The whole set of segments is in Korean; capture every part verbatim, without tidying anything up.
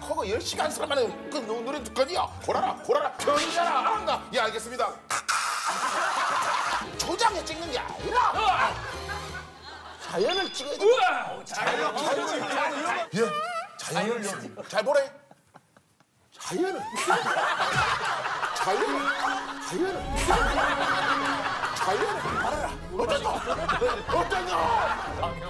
그거 열 시간 살만한 그 노래 듣거니요. 고라라 고라라 편이잖아. 안가. 예 알겠습니다. 초장에 찍는 게 아니라 자연을 찍어야 돼. 자연 자연 예 자연을 잘 보래. 자연을 자연을 자연을 자연을 말아라. 어떠냐 어떠냐.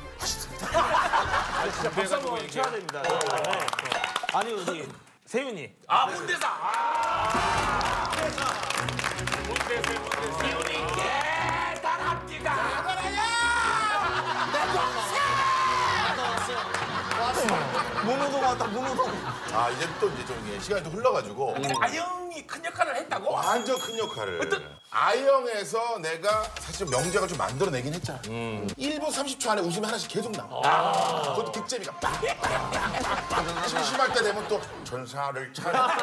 아, 진짜 박수 한번 쳐야 됩니다. 네. 아니 우리 세윤이. 아 문대사. 아 문대사 문대사. 세윤이 대단합니다. 문호동 왔다 문호동. 아 이제 또 이제 좀 시간이 좀 흘러가지고 아영이 큰 역할을 했다고? 완전 큰 역할을. 어떤- 아영에서 내가 사실 명작을 좀 만들어내긴 했잖아. 음. 일 분 삼십 초 안에 웃음이 하나씩 계속 나와. 아. 그것도 빅재미가 빡빡빡빡. 심심할 때 되면 또 전사를 차려.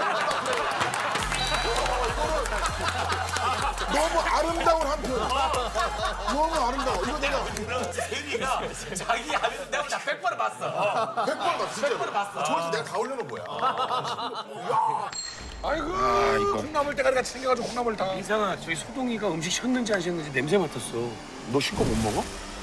너무 아름다운 한 편. 너무 아름다워. 이거 내가 세윤이가 자기 하면 내가 다 백 번을 봤어. 백 번 봤어. 진짜. 백 번을 봤어. 저기서 내가 다 올려놓은 거야. 아이고 콩나물 대가리가 챙겨가지고 콩나물 다. 이상아 저기 소동이가 음식 셨는지 안 셨는지 냄새 맡았어. 너 신 거 못 먹어?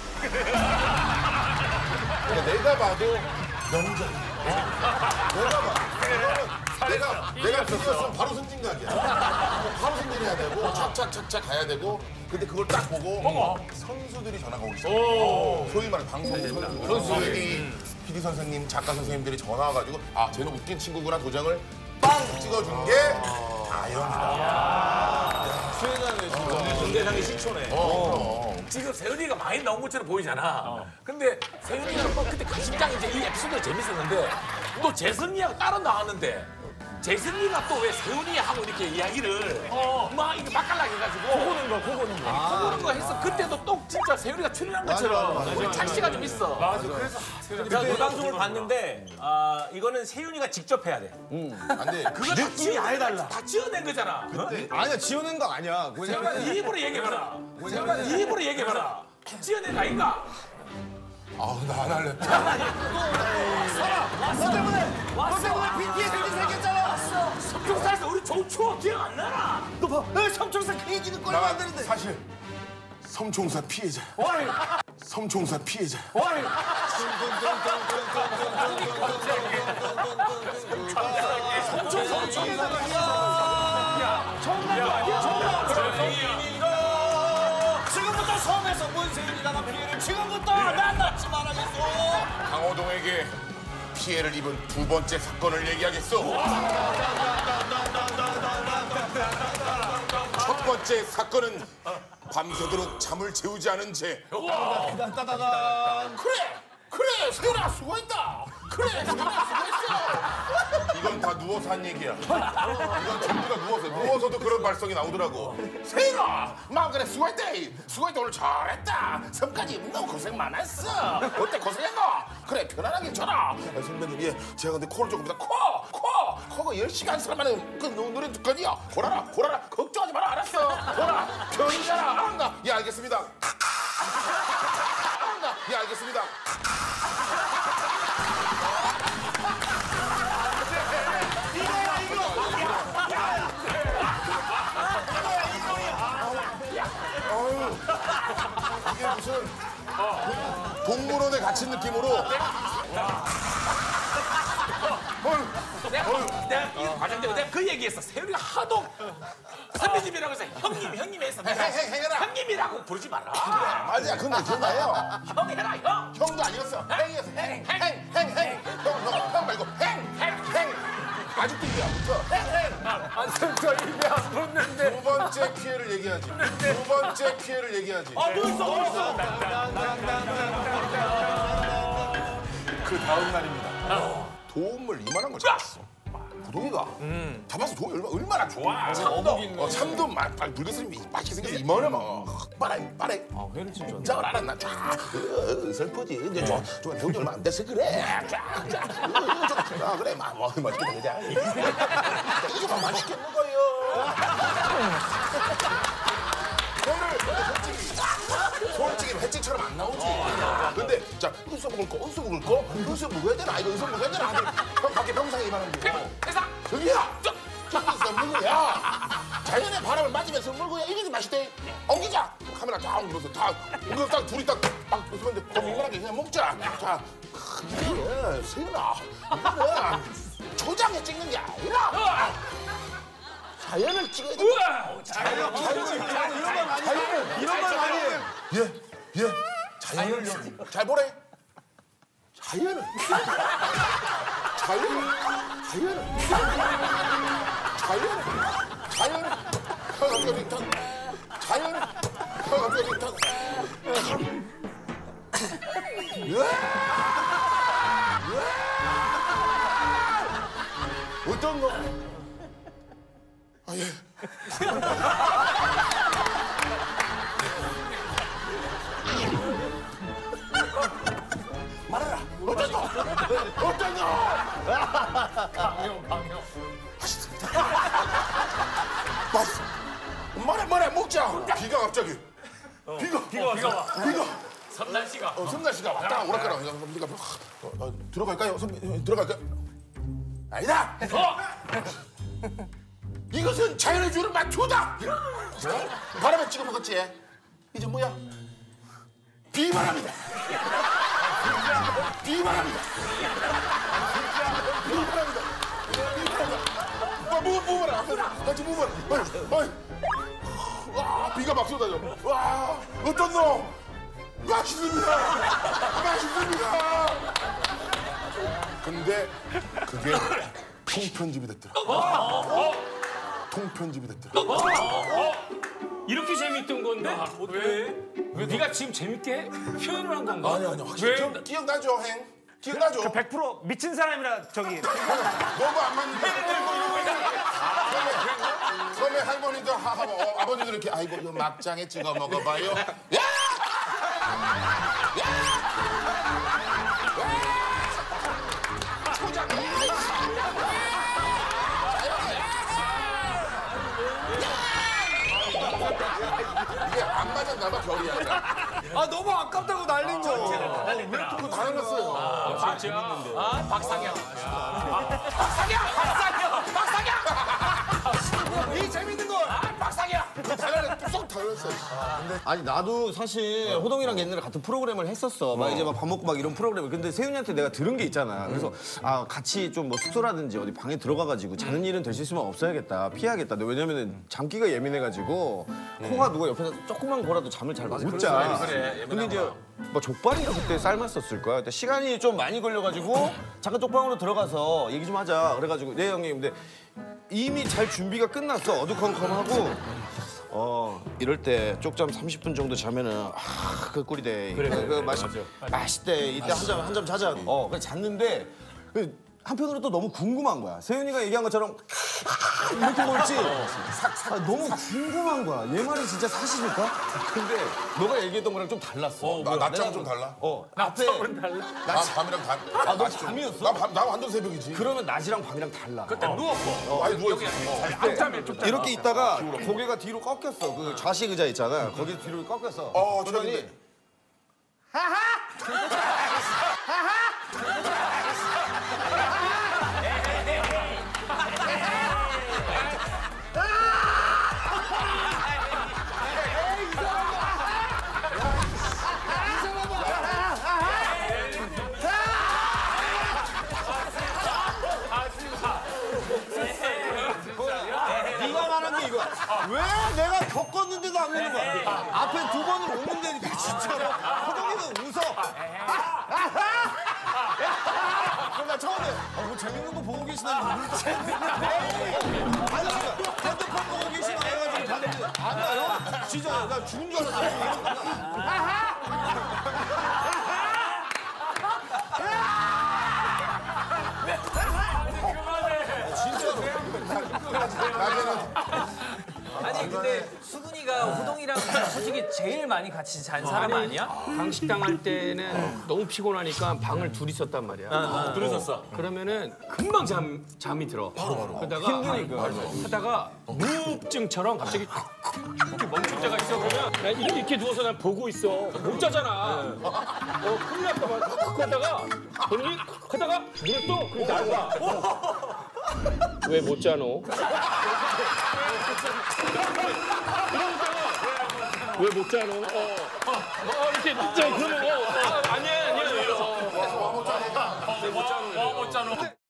그러니까 내가 봐도 명작이야. 내가 봐. 내가 내가 그거였으면 바로 승진각이야. 바로 승진해야 되고 착착착착 가야 되고. 근데 그걸 딱 보고 선수들이 전화가 오기 시작해. 소위 말하는 방송 선수. 선수들이 피디 선생님, 작가 선생님들이 전화 와가지고 아 쟤는 웃긴 친구구나 도장을 빵 찍어준 게 아영이다. 수혜자네 진짜. 문대상의 시초네. 어. 지금 세윤이가 많이 나온 것처럼 보이잖아. 근데 세윤이가 뭐 그때 가심장 이제 이 에피소드가 재밌었는데 또 재승이하고 따로 나왔는데 재승이가 또 왜 세윤이 하고 이렇게 이야기를 막 이렇게 맛깔나게 해가지고 코고는 거 코고는 거. 코고는 거 했어. 그때도 또 진짜 세윤이가 출연한 것처럼 우리 착시가 좀 있어. 맞아. 그래서 제가 그 방송을 봤는데 아 이거는 세윤이가 직접 해야 돼. 안 돼. 그거 다 느낌이 지어낸 아예 거- 달라. 다 지어낸 거잖아. 아니야 지우는 거 아니야. 세윤아 네 입으로 얘기해봐라. 세윤아 네 입으로 얘기해봐라. 지어낸 거 아닌가? 아우 나 안 할래. 너 때문에 너 때문에 비티에스디 생겼잖아. 삼총사에서 우리 좋은 추억 기억 안 나나? 너 봐. 너 삼총사 그 얘기는 꺼내면 안 나 되는데. 사실 섬총사 피해자야. 섬총사 피해자야. 지금부터 섬에서 문세윤이 당한 피해를 지금부터 낱낱이 말하겠소. 강호동에게 피해를 입은 두 번째 사건을 얘기하겠소. 첫 번째 사건은 밤새도록 잠을 재우지 않은 죄. 그래, 그래, 세윤아 수고했다. 그래, 세윤아 수고했어. 이건 다 누워서 한 얘기야. 이건 전부 다 누워서, 누워서도 그런 발성이 나오더라고. 세윤아, 마 그래 수고했다. 수고했다 오늘 잘했다. 섬까지 너무 고생 많았어. 어때 고생했노? 그래 편안하게 줘라. 아, 선배님, 예, 제가 근데 코를 조금 더 코, 코, 코가 열 시간 살만한 그 노- 노래 듣거니요. 고라라, 고라라, 걱정하지 마라, 알았어. 고라, 편이잖아, 안가. 예, 알겠습니다. 안가. 예, 알겠습니다. 이게 무슨 동물원에 갇힌 느낌으로. 내가, 내가 이 과장되고 내가 그 얘기했어. 세윤이가 하도 선배님이라고 해서 형님, 형님 했어. 행, 행, 행해라. 형님이라고 부르지 마라. 맞아, 그건 기억나요. 형 해라, 형. 형도 아니었어. 행이었어. 행, 행, 행, 행. 형, 형, 형 말고 행, 행, 행. 아직도 입에 안 붙어. 행, 행. 안승철 입에 안 붙는데. 두 번째 피해를 얘기하지. 두 번째 피해를 얘기하지. 아 뭐 있어 뭐 있어. 그 다음 날입니다. 도움을 이만한 걸 잡았어. 도동이가 잡아서 도움이 얼마, 얼마나 좋아. 참도. 어, 참도 막, 막 물개스름이 맛있게 생겨서 이만해 막. 빠래, 빠래. 아 회를 진짜. 짱을 알았나? 쫙. 어, 슬프지. 이제 좀, 좀 병이 얼마 안 돼서 그래. 쫙, 쫙. 어, 좀, 아, 그래. 막, 뭐, 맛있게 먹자. 이거 맛있게 먹어요. 오늘 솔직히, 솔직히 횟집처럼 안 나오지. 근데, 자, 이거 은수 먹을 거, 은수 먹을 거, 은수 먹어야 되나? 이거 은수 먹어야 되나? 하더니 형 밖에 병상에 입하는데. 회사. 저기야, 저기서 먹어야 자연의 바람을 맞으면서 먹어야 이렇게 맛있대. 엉기자. 카메라 다 옮겨서 다 옮겨 딱 둘이 딱딱 그런데 더 민망하게 그냥 먹자. 자, 이게 세윤아, 이거는 초장에 찍는 게 아니라 자연을 찍어야 돼. 자연, 자연, 이런 말 아니에요. 이런 말 아니에요. 예, 예. 자연을 잘 보래. 자연을. 자연을. 자연을. 자연을. 자연을. 자연을. 자연을. 어떤 거? 아, 예. 말해라. 어떤 거? 어떤 거? 방영 방영. 맛있어. 말해, 말해, 먹자. 비가 갑자기. 비가, 비가 비가. 비가. 선날 씨가. 어, 선날 씨가 왔다 오락가라. 우리가 어, 어, 들어갈까요? 선배, 들어갈까요? 아니다. 어. 이것은 자연의 주는 맛투다. 어? 바람에 찍어 먹었지. 이제 뭐야? 비바람이다. 비바람이다. 비바람이다. 비바람이다. 뭐, 뭐, 뭐라? 같이 뭐라? 어이, 와, 비가 막 쏟아져. 와, 어떤 놈? 맛있습니다. 맛있습니다. 근데 그게 통편집이 됐더라. 통편집이 됐더라. 이렇게 재밌던 건데 왜? 왜 네가 지금 재밌게 표현을 한 건가? 아니, 아니, 확실히 기억, 기억나죠, 행? 기억나죠? 백 퍼센트 미친 사람이라 저기 너무 안 맞는데. 처음에, 처음에 할머니도 하, 하, 어, 아버님도 이렇게 아이고 이거 막장에 찍어 먹어봐요. 야! 초장. 이게 안 맞았나 봐 결이 아니라. 아 너무 아깝다고 난린 거. 그거 다 해놨어요. 아, 박상현. 박상현, 박상현, 박상현. 이 재밌는 거. 아, 박상현. 다 해놨어요. 뚝 다 해놨어요. 아니 나도 사실 호동이랑 옛날에 같은 프로그램을 했었어. 막 이제 막 밥 먹고 막 이런 프로그램을. 근데 세윤이한테 내가 들은 게 있잖아. 그래서 아 같이 좀 뭐 숙소라든지 어디 방에 들어가가지고 자는 일은 될 수 있으면 없어야겠다. 피해야겠다. 근데 왜냐면은 잠기가 예민해가지고 코가 누가 옆에서 조금만 거라도 잠을 잘 못 자. 그래, 근데 이제 뭐 족발인가 그때 삶았었을 거야. 근데 시간이 좀 많이 걸려가지고 잠깐 쪽방으로 들어가서 얘기 좀 하자. 그래가지고 네 형님. 근데 이미 잘 준비가 끝났어. 어두컴컴하고. 어 이럴 때 쪽잠 삼십 분 정도 자면은 아그 꿀이대. 그래, 그, 그 맛있 맛있대. 이때 한 잠 한 잠 자자. 어 그래 잤는데 그 한편으로 또 너무 궁금한 거야. 세윤이가 얘기한 것처럼 이렇게 먹을지 아, 너무 궁금한 거야. 얘 말이 진짜 사실일까? 근데 너가 얘기했던 거랑 좀 달랐어. 나 낮잠 좀 달라. 어 앞에 나 밤이랑 다. 아, 너 밤이었어? 나 밤, 나 완전 새벽이지. 그러면 낮이랑 밤이랑 달라. 그때 누웠고. 많이 누워있어. 이렇게 있다가 고개가 뒤로 꺾였어. 그 좌식 의자 있잖아. 거기 뒤로 꺾였어. 어, 그러더니 최근에. 네가 말한 게 이거야. 왜 내가 겪었는데도 안 웃는 거야? 앞에 두 번을 웃는다니까 진짜로. 호동이는 웃어. 그럼 나 처음에 어, 뭐 재밌는 거 보고 계시나 울지. 아니 핸드폰 보고 계시나 해가지고 봤는데 안 나요? 진짜 나 죽은 줄 알았어. 아니 근데 수근이가 호동이랑 솔직히 제일 많이 같이 잔 사람 아니야? 강식당 할 때는 너무 피곤하니까 방을 둘이 썼단 말이야. 둘이 썼어. 그러면은 금방 잠, 잠이 들어. 바로 바로. 그러다가 힘드니까. 하다가 무흡증처럼 갑자기 이렇게 멈출 때가 있어. 그러면 나 이렇게, 이렇게 누워서 난 보고 있어. 못 자잖아. 어, 큰일 났다. 막 하다가 보니 하다가 눈을 떠. 그리고 날 봐. 왜 못 자노? 왜 못 자노? 어, 어, 이렇게 눕자. 그러면 어, 아, 아니야, 아니야. 어, 어, 어, 못 자노. 못 자노.